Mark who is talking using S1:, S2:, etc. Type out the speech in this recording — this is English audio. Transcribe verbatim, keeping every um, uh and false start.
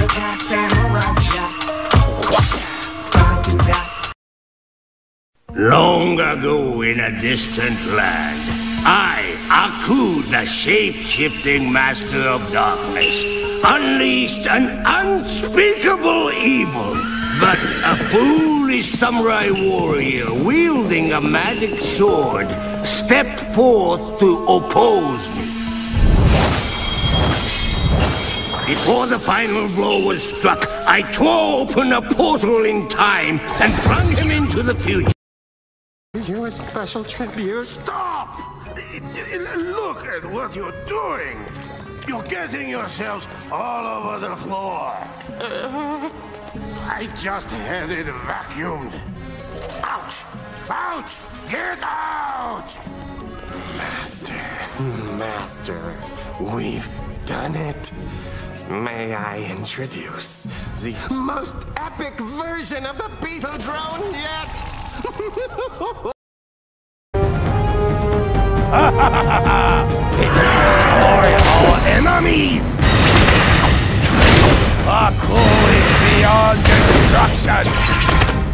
S1: Long ago in a distant land, I, Aku, the shape-shifting master of darkness, unleashed an unspeakable evil. But a foolish samurai warrior wielding a magic sword stepped forth to oppose me. Before the final blow was struck, I tore open a portal in time and flung him into the future.
S2: You a special tribute?
S3: Stop! Look at what you're doing! You're getting yourselves all over the floor. Uh, I just had it vacuumed. Out! Out! Get out!
S2: Master, Master, we've done it. May I introduce the most epic version of the Beetle Drone yet?
S1: It is destroy our enemies! Aku is beyond destruction!